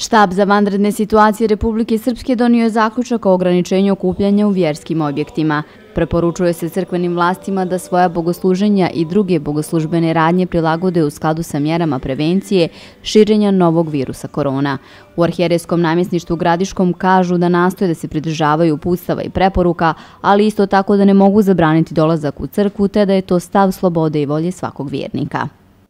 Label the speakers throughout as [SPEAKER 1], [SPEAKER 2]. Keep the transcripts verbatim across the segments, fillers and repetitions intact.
[SPEAKER 1] Štab za vanredne situacije Republike Srpske donio je zaključak o ograničenju okupljanja u vjerskim objektima. Preporučuje se crkvenim vlastima da svoja bogosluženja i druge bogoslužbene radnje prilagode u skladu sa mjerama prevencije širenja novog virusa korona. U arhijerejskom namjesništvu Gradiškom kažu da nastoje da se pridržavaju uputstava i preporuka, ali isto tako da ne mogu zabraniti dolazak u crkvu, te da je to stav slobode i volje svakog vjernika.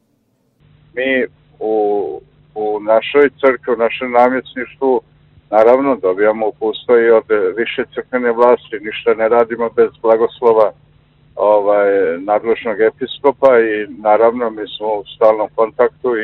[SPEAKER 2] Mi u U našoj crkvi, u našem namjesništvu, naravno dobijamo uputstva i od više crkvene vlasti, ništa ne radimo bez blagoslova ovaj, nadležnog episkopa i naravno mi smo u stalnom kontaktu i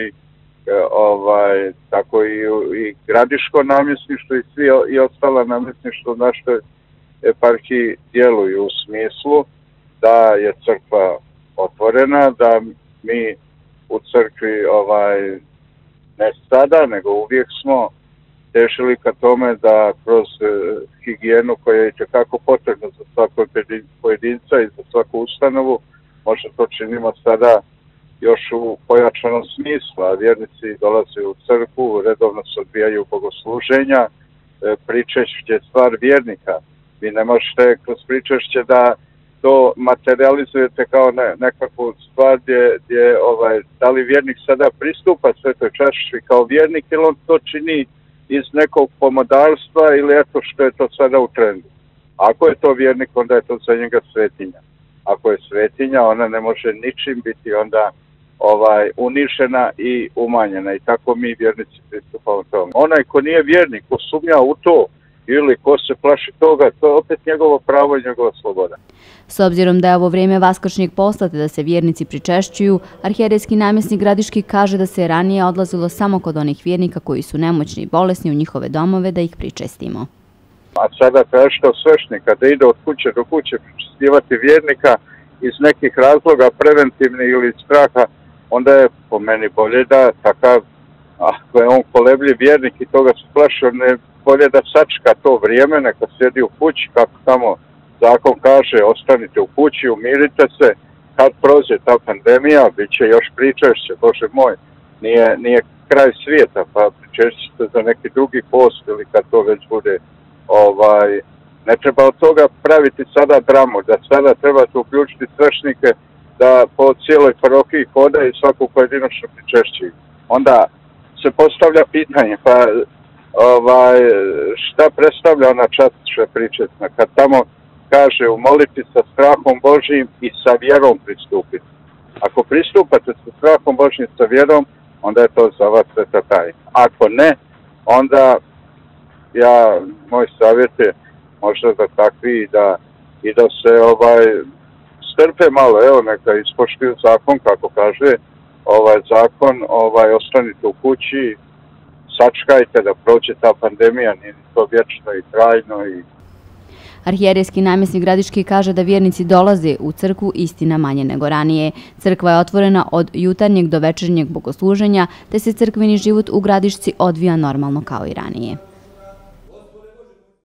[SPEAKER 2] ovaj, tako i, i Gradiško namjesništvo i svi i ostala namjesništvo u našoj eparhiji djeluju u smislu da je crkva otvorena, da mi u crkvi ovaj, ne sada, nego uvijek smo težili ka tome da kroz e, higijenu koja je itekako potrebna za svakog pojedinca i za svaku ustanovu, možda to činimo sada još u pojačanom smislu, a vjernici dolaze u crkvu, redovno se odvijaju bogosluženja, e, pričešće je stvar vjernika. Vi ne možete kroz pričešće da to materializujete kao ne, nekakvu stvar gdje, gdje ovaj, da li vjernik sada pristupa svetoj čaši kao vjernik ili on to čini iz nekog pomodarstva ili eto što je to sada u trendu. Ako je to vjernik, onda je to za njega svetinja. Ako je svetinja, ona ne može ničim biti onda ovaj unižena i umanjena i tako mi vjernici pristupamo tome. Onaj ko nije vjernik, ko sumnja u to, ili ko se plaši toga, to je opet njegovo pravo i njegova sloboda.
[SPEAKER 1] S obzirom da je ovo vrijeme vaskršnjeg posta te da se vjernici pričešćuju, arhijerejski namjesnik Gradiški kaže da se ranije odlazilo samo kod onih vjernika koji su nemoćni i bolesni u njihove domove da ih pričestimo.
[SPEAKER 2] A sada tražite od svešnika da ide od kuće do kuće pričestivati vjernika iz nekih razloga preventivnih ili straha, onda je po meni bolje da takav, ako je on kolebljiv vjernik i toga se plašio, ne bolje da sačka to vrijeme, neka sjedi u kući, kako tamo zakon kaže, ostanite u kući, umirite se, kad prođe ta pandemija, bit će još pričešće, Bože moj, nije, nije kraj svijeta, pa pričešćete za neki drugi post ili kad to već bude, ovaj, ne treba od toga praviti sada dramu, da sada trebate uključiti svešnike da po cijeloj parohiji hoda i svaku pojedinačno pričešći. Onda se postavlja pitanje, pa ovaj, šta predstavlja ona častiša pričesna, kad tamo kaže umoliti sa strahom Božijim i sa vjerom pristupiti. Ako pristupate sa strahom Božijim sa vjerom, onda je to za vas sveta tajna. Ako ne, onda ja, moj savjet je možda da takvi i da, i da se ovaj, strpe malo, evo neka ispoštuju zakon, kako kaže ovaj zakon, ovaj, ostanite u kući, sačkajte da prođe ta pandemija, nije to vječno i trajno. I...
[SPEAKER 1] Arhijerejski namjesnik Gradiški kaže da vjernici dolaze u crkvu istina manje nego ranije. Crkva je otvorena od jutarnjeg do večernjeg bogosluženja, te se crkveni život u Gradišci odvija normalno kao i ranije.